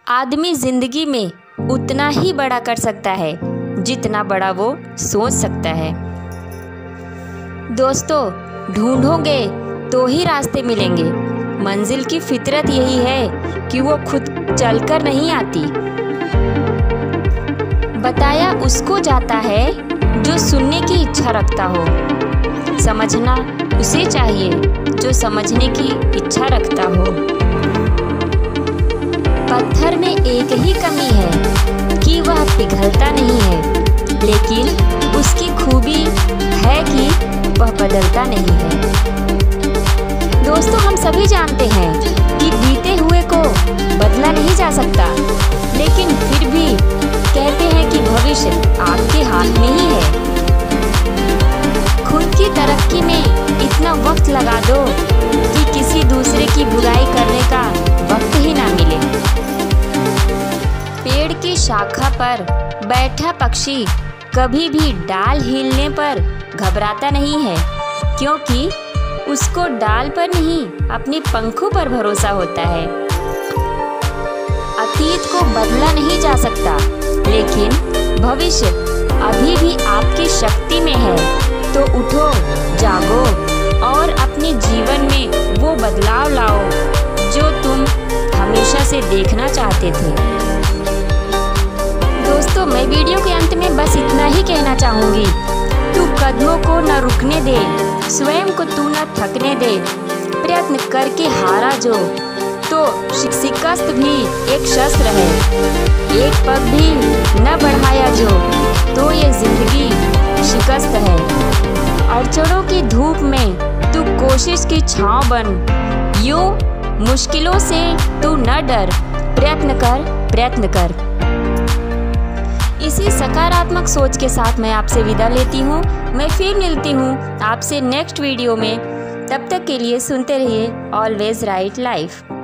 आदमी जिंदगी में उतना ही बड़ा कर सकता है जितना बड़ा वो सोच सकता है। दोस्तों, ढूंढोगे तो ही रास्ते मिलेंगे। मंजिल की फितरत यही है कि वो खुद चलकर नहीं आती। बताया उसको जाता है जो सुनने की इच्छा रखता हो। समझना उसे चाहिए जो समझने की इच्छा रखता हो। पत्थर में एक ही कमी है कि वह पिघलता नहीं है, लेकिन उसकी खूबी है कि वह बदलता नहीं है। दोस्तों, हम सभी जानते हैं कि बीते हुए को बदला नहीं जा सकता, लेकिन फिर भी कहते हैं कि भविष्य आपके हाथ में ही है। खुद की तरक्की में इतना वक्त लगा दो कि किसी दूसरे की बुराई करने का वक्त ही ना मिले। पेड़ की शाखा पर बैठा पक्षी कभी भी डाल हिलने पर घबराता नहीं है, क्योंकि उसको डाल पर नहीं अपने पंखों पर भरोसा होता है। अतीत को बदला नहीं जा सकता, लेकिन भविष्य अभी भी आपकी शक्ति में है। तो उठो, जागो और अपने जीवन में वो बदलाव लाओ जो तुम हमेशा से देखना चाहते थे। दोस्तों, मैं वीडियो के अंत में बस इतना ही कहना चाहूँगी, तू कदमों को न रुकने दे, स्वयं को तू न थकने दे। प्रयत्न करके हारा जो तो शिकस्त भी एक शस्त्र है। एक पग भी न बढ़ाया जो तो ये जिंदगी शिकस्त है। अड़चनों की धूप में तू कोशिश की छांव बन। यूं मुश्किलों से तू न डर, प्रयत्न कर। इसी सकारात्मक सोच के साथ मैं आपसे विदा लेती हूँ। मैं फिर मिलती हूँ आपसे नेक्स्ट वीडियो में। तब तक के लिए सुनते रहिए ऑलवेज राइट लाइफ।